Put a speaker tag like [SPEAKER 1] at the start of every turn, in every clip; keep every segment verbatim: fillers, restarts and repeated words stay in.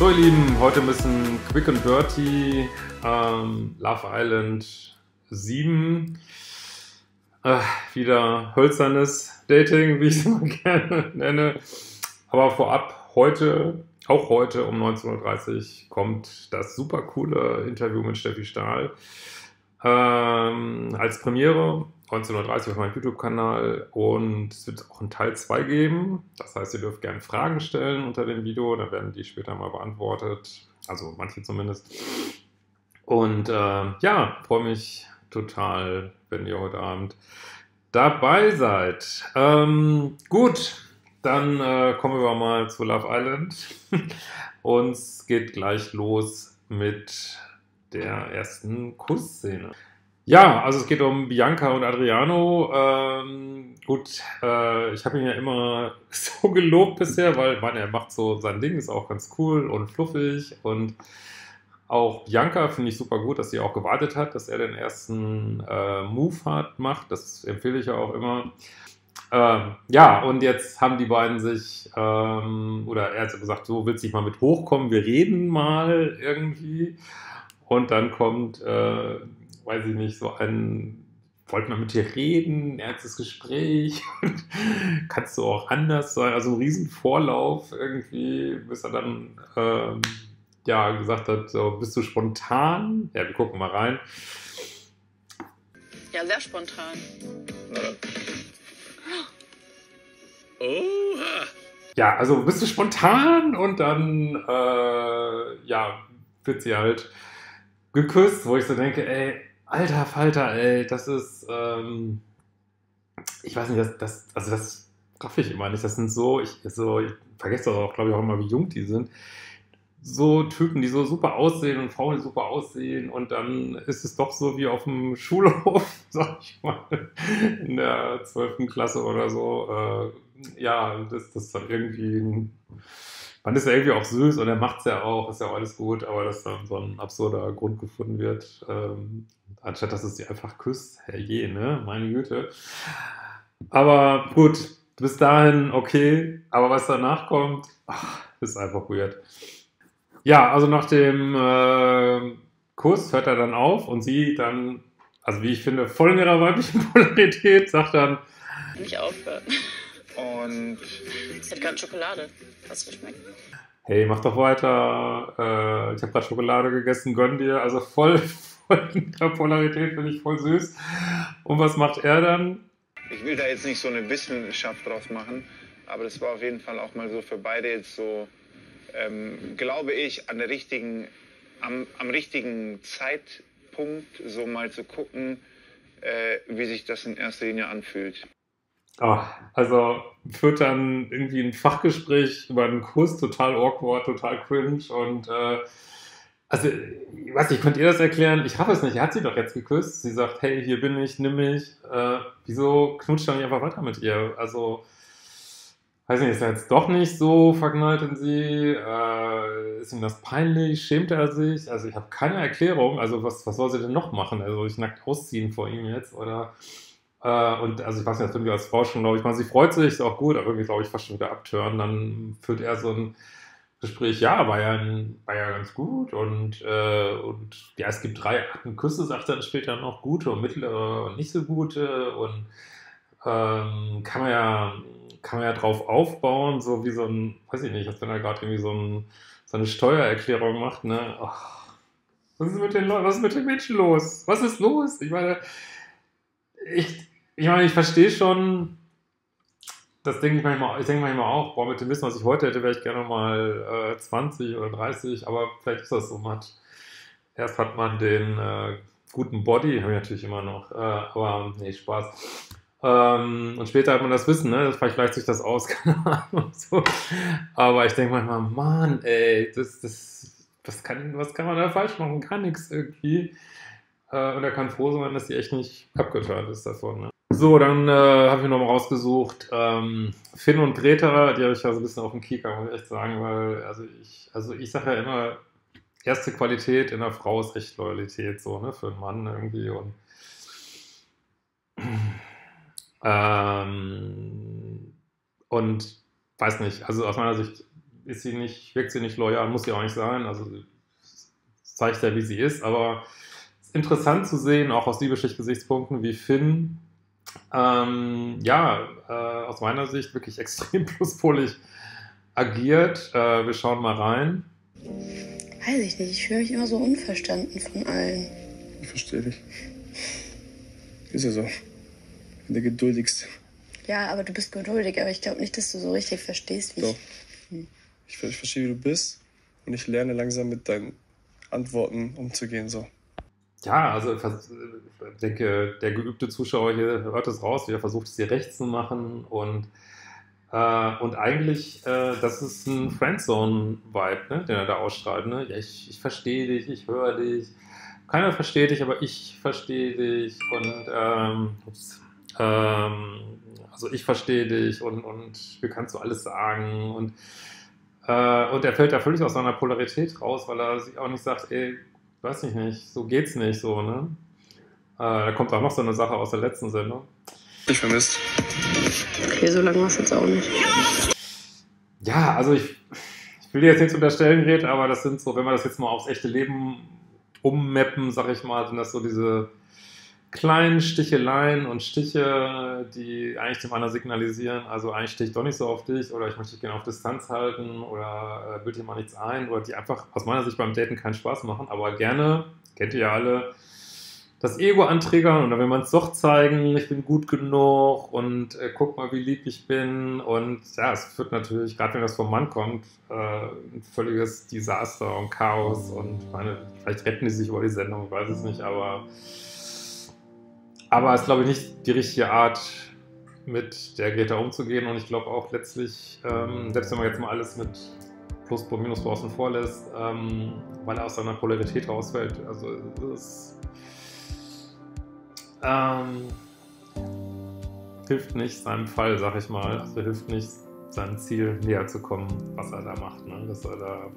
[SPEAKER 1] So ihr Lieben, heute ein bisschen quick and dirty, ähm, Love Island sieben, äh, wieder hölzernes Dating, wie ich es immer gerne nenne, aber vorab, heute, auch heute um neunzehn Uhr dreißig kommt das super coole Interview mit Steffi Stahl ähm, als Premiere, neunzehn Uhr dreißig auf meinem YouTube-Kanal, und es wird auch einen Teil zwei geben. Das heißt, ihr dürft gerne Fragen stellen unter dem Video, dann werden die später mal beantwortet, also manche zumindest. Und äh, ja, freue mich total, wenn ihr heute Abend dabei seid. Ähm, gut, dann äh, kommen wir mal zu Love Island. Und es geht gleich los mit der ersten Kussszene. Ja, also es geht um Bianca und Adriano. Ähm, gut, äh, ich habe ihn ja immer so gelobt bisher, weil man, er macht so sein Ding, ist auch ganz cool und fluffig. Und auch Bianca finde ich super gut, dass sie auch gewartet hat, dass er den ersten äh, Move hat, macht. Das empfehle ich ja auch immer. Ähm, ja, und jetzt haben die beiden sich, ähm, oder er hat gesagt, so willst du nicht mal mit hochkommen, wir reden mal irgendwie. Und dann kommt, äh, weiß ich nicht, so ein, wollte man mit dir reden, ein ernstes Gespräch, und kannst du auch anders sein, also ein riesen Vorlauf irgendwie, bis er dann, ähm, ja, gesagt hat, so, bist du spontan? Ja, wir gucken mal rein.
[SPEAKER 2] Ja, sehr spontan.
[SPEAKER 1] Oha! Ja, also bist du spontan, und dann, äh, ja, wird sie halt geküsst, wo ich so denke, ey, alter Falter, ey, das ist, ähm, ich weiß nicht, das, das, also das raff ich immer nicht. Das sind so, ich, so, ich vergesse das auch, glaube ich, auch immer, wie jung die sind. So Typen, die so super aussehen, und Frauen, die super aussehen, und dann ist es doch so wie auf dem Schulhof, sag ich mal, in der zwölften Klasse oder so. Äh, ja, das, das ist dann irgendwie ein, man ist ja irgendwie auch süß, und er macht es ja auch, ist ja auch alles gut, aber dass dann so ein absurder Grund gefunden wird, ähm, anstatt dass es sie einfach küsst, herrje, ne, meine Güte. Aber gut, bis dahin okay, aber was danach kommt, ach, ist einfach weird. Ja, also nach dem äh, Kuss hört er dann auf, und sie dann, also wie ich finde, voll in ihrer weiblichen Polarität, sagt dann,
[SPEAKER 2] Nicht aufhören.
[SPEAKER 3] Und
[SPEAKER 2] Ich hätte gerade Schokolade. Hast du geschmeckt?
[SPEAKER 1] hey, mach doch weiter, äh, ich habe gerade Schokolade gegessen, gönn dir, also voll, voll in der Polarität, finde ich voll süß. Und was macht er dann?
[SPEAKER 3] ich will da jetzt nicht so eine Wissenschaft draus machen, aber das war auf jeden Fall auch mal so für beide jetzt so, ähm, glaube ich, an der richtigen, am, am richtigen Zeitpunkt so mal zu gucken, äh, wie sich das in erster Linie anfühlt.
[SPEAKER 1] Ach, also führt dann irgendwie ein Fachgespräch über einen Kuss, total awkward, total cringe, und äh, also, ich weiß nicht, könnt ihr das erklären? Ich habe es nicht, er hat sie doch jetzt geküsst. Sie sagt, hey, hier bin ich, nimm mich. Äh, wieso knutscht er nicht einfach weiter mit ihr? Also, weiß nicht, ist er jetzt doch nicht so verknallt in sie? Äh, ist ihm das peinlich? Schämt er sich? Also, ich habe keine Erklärung. Also, was, was soll sie denn noch machen? Also, ich nackt ausziehen vor ihm jetzt? Oder, äh, und also, ich weiß nicht, das irgendwie als Frau schon, glaube ich, man, sie freut sich, ist auch gut, aber irgendwie, glaube ich, fast schon wieder abtören. Dann führt er so ein Gespräch, ja, war ja, war ja ganz gut, und, äh, und ja, es gibt drei Arten Küsse, sagt er dann später noch, gute und mittlere und nicht so gute, und ähm, kann man ja, kann man ja drauf aufbauen, so wie so ein, weiß ich nicht, als wenn er gerade irgendwie so, ein, so eine Steuererklärung macht, ne? Ach, was ist mit den Leuten, was ist mit den Menschen los? Was ist los? Ich meine, ich, ich meine, ich verstehe schon, das denke ich manchmal, ich denke manchmal auch, boah, mit dem Wissen, was ich heute hätte, wäre ich gerne mal äh, zwanzig oder dreißig, aber vielleicht ist das so, man hat, erst hat man den äh, guten Body, habe ich natürlich immer noch, äh, aber nee, Spaß. Ähm, und später hat man das Wissen, ne, vielleicht gleicht sich das aus, keine Ahnung, so. Aber ich denke manchmal, Mann, ey, das, das, was kann, was kann man da falsch machen? Gar nichts irgendwie. Äh, und er kann froh sein, dass die echt nicht abgeturnt ist davon, ne? So, dann äh, habe ich nochmal rausgesucht, ähm, Finn und Greta, die habe ich ja so ein bisschen auf dem Kieker, muss ich echt sagen, weil, also ich, also ich sage ja immer, erste Qualität in einer Frau ist echt Loyalität, so, ne, für einen Mann irgendwie, und ähm, und weiß nicht, also aus meiner Sicht ist sie nicht, wirkt sie nicht loyal, muss sie auch nicht sein. Also es zeigt ja, wie sie ist, aber es ist interessant zu sehen, auch aus Liebeschicht-Gesichtspunkten, wie Finn ähm, ja, äh, aus meiner Sicht wirklich extrem pluspolig agiert. Äh, wir schauen mal rein.
[SPEAKER 4] Weiß ich nicht, ich fühle mich immer so unverstanden von allen.
[SPEAKER 5] Ich verstehe dich. Ist ja so. Ich bin der Geduldigste.
[SPEAKER 4] Ja, aber du bist geduldig, aber ich glaube nicht, dass du so richtig verstehst, wie
[SPEAKER 5] Doch.
[SPEAKER 4] ich... Hm.
[SPEAKER 5] Ich, ich verstehe, wie du bist und ich lerne langsam mit deinen Antworten umzugehen. So.
[SPEAKER 1] Ja, also ich denke, der geübte Zuschauer hier hört es raus, wie er versucht, es hier recht zu machen und Äh, und eigentlich, äh, das ist ein Friendzone-Vibe, ne, den er da ausstrahlt. Ne? Ja, ich, ich verstehe dich, ich höre dich. Keiner versteht dich, aber ich verstehe dich. Und ähm, ups, ähm, also ich verstehe dich und, und mir kannst du alles sagen. Und, äh, und er fällt da völlig aus seiner Polarität raus, weil er sich auch nicht sagt, ey, weiß ich nicht, so geht's nicht so. Ne? Äh, da kommt auch noch so eine Sache aus der letzten Sendung.
[SPEAKER 5] Ich vermisst.
[SPEAKER 4] Okay, so lange war es jetzt auch nicht.
[SPEAKER 1] Ja, also ich, ich will dir jetzt nichts unterstellen, Grete, aber das sind so, wenn wir das jetzt mal aufs echte Leben ummappen, sag ich mal, sind das so diese kleinen Sticheleien und Stiche, die eigentlich dem anderen signalisieren, also eigentlich stehe ich doch nicht so auf dich oder ich möchte dich gerne auf Distanz halten oder äh, bild dir mal nichts ein oder die einfach aus meiner Sicht beim Daten keinen Spaß machen, aber gerne, kennt ihr ja alle, das Ego antriggern und dann will man es doch zeigen, ich bin gut genug und äh, guck mal, wie lieb ich bin und ja, es führt natürlich, gerade wenn das vom Mann kommt, äh, ein völliges Desaster und Chaos und ich meine, vielleicht retten die sich über die Sendung, ich weiß es nicht, aber aber es ist, glaube ich, nicht die richtige Art, mit der Greta umzugehen und ich glaube auch letztlich, ähm, selbst wenn man jetzt mal alles mit Plus, Pro, Minus außen vor lässt, ähm, weil er aus seiner Polarität rausfällt, also es ist Ähm, hilft nicht seinem Fall, sag ich mal. Also hilft nicht, seinem Ziel näher zu kommen, was er da macht. Ne? Dass er da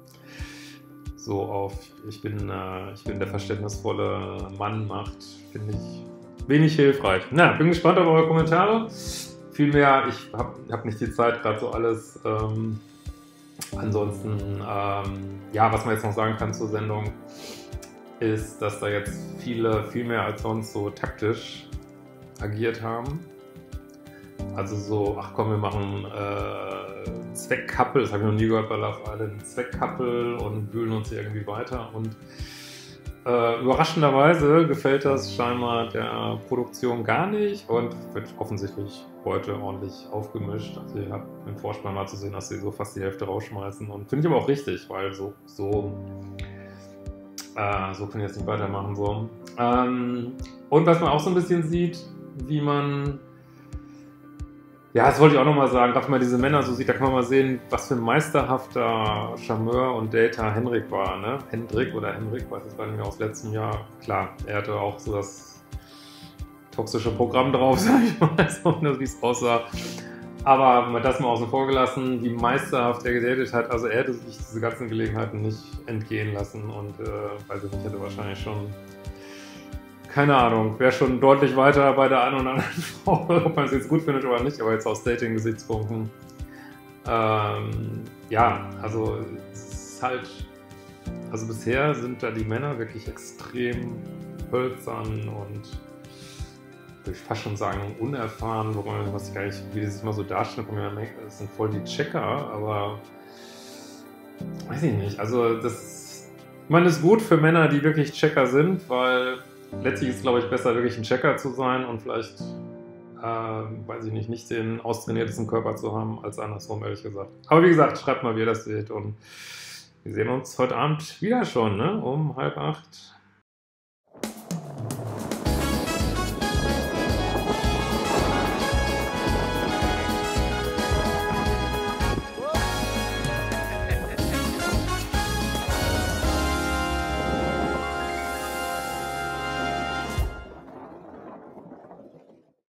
[SPEAKER 1] so auf ich bin, äh, ich bin der verständnisvolle Mann macht, finde ich wenig hilfreich. Na, bin gespannt auf eure Kommentare. Vielmehr, ich habe hab nicht die Zeit, gerade so alles. Ähm, ansonsten, ähm, ja, was man jetzt noch sagen kann zur Sendung, ist, dass da jetzt viele, viel mehr als sonst so taktisch agiert haben. Also so, ach komm, wir machen äh, Zweckkappel, das habe ich noch nie gehört bei Love Island, Zweckkappel und wühlen uns hier irgendwie weiter. Und äh, überraschenderweise gefällt das scheinbar der Produktion gar nicht und wird offensichtlich heute ordentlich aufgemischt. Also ich habe im Vorspann mal zu sehen, dass sie so fast die Hälfte rausschmeißen und finde ich aber auch richtig, weil so, so Äh, so können wir jetzt nicht weitermachen. So. Ähm, und was man auch so ein bisschen sieht, wie man, ja, das wollte ich auch nochmal sagen, gerade wenn man diese Männer so sieht, da kann man mal sehen, was für ein meisterhafter Charmeur und Dater Henrik war. Ne? Hendrik oder Henrik, weiß ich gar nicht mehr, aus letztem Jahr. Klar, er hatte auch so das toxische Programm drauf, sag ich mal, so, wie es aussah. Aber man hat das mal außen vor gelassen, wie meisterhaft er gedatet hat. Also er hätte sich diese ganzen Gelegenheiten nicht entgehen lassen und äh, weiß ich nicht, hätte wahrscheinlich schon, keine Ahnung, wäre schon deutlich weiter bei der einen oder anderen Frau, ob man es jetzt gut findet oder nicht, aber jetzt aus Dating-Gesichtspunkten. Ähm, ja, also es ist halt, also bisher sind da die Männer wirklich extrem hölzern und ich würde fast schon sagen, unerfahren, wo man, was ich gar nicht, wie die sich mal so darstellen, das sind voll die Checker, aber weiß ich nicht, also das, ich meine, ist gut für Männer, die wirklich Checker sind, weil letztlich ist es, glaube ich, besser, wirklich ein Checker zu sein und vielleicht, äh, weiß ich nicht, nicht den austrainiertesten Körper zu haben, als andersrum, ehrlich gesagt. Aber wie gesagt, schreibt mal, wie ihr das seht und wir sehen uns heute Abend wieder schon, ne, um halb acht.